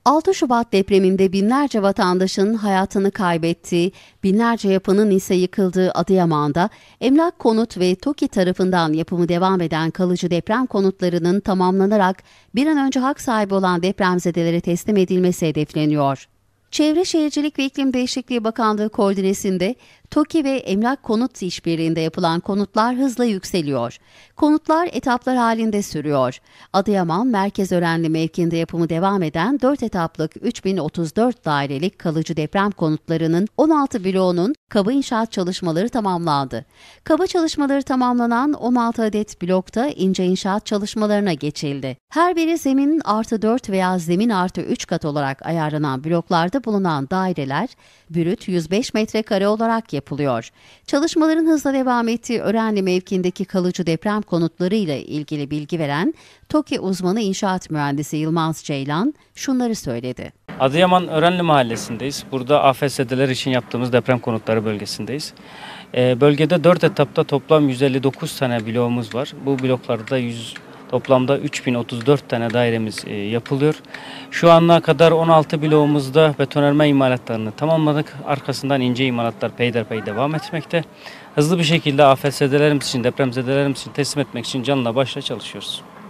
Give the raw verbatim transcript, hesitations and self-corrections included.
altı Şubat depreminde binlerce vatandaşın hayatını kaybettiği, binlerce yapının ise yıkıldığı Adıyaman'da Emlak Konut ve TOKİ tarafından yapımı devam eden kalıcı deprem konutlarının tamamlanarak bir an önce hak sahibi olan depremzedelere teslim edilmesi hedefleniyor. Çevre Şehircilik ve İklim Değişikliği Bakanlığı koordinesinde TOKİ ve Emlak Konut işbirliğinde yapılan konutlar hızla yükseliyor. Konutlar etaplar halinde sürüyor. Adıyaman Merkezörenli mevkiinde yapımı devam eden dört etaplık üç bin otuz dört dairelik kalıcı deprem konutlarının on altı bloğunun kaba inşaat çalışmaları tamamlandı. Kaba çalışmaları tamamlanan on altı adet blokta ince inşaat çalışmalarına geçildi. Her biri zemin artı dört veya zemin artı üç kat olarak ayarlanan bloklarda bulunan daireler brüt yüz beş metrekare olarak yapılıyor. Çalışmaların hızla devam ettiği Örenli mevkiindeki kalıcı deprem konutları ile ilgili bilgi veren TOKİ uzmanı inşaat mühendisi Yılmaz Ceylan şunları söyledi. Adıyaman Örenli Mahallesi'ndeyiz. Burada afetzedeler için yaptığımız deprem konutları bölgesindeyiz. Ee, bölgede dört etapta toplam yüz elli dokuz tane bloğumuz var. Bu bloklarda yüz Toplamda üç bin otuz dört tane dairemiz e, yapılıyor. Şu ana kadar on altı bloğumuzda betonarme imalatlarını tamamladık. Arkasından ince imalatlar peyderpey devam etmekte. Hızlı bir şekilde afetzedelerimiz için, depremzedelerimiz için teslim etmek için canla başla çalışıyoruz.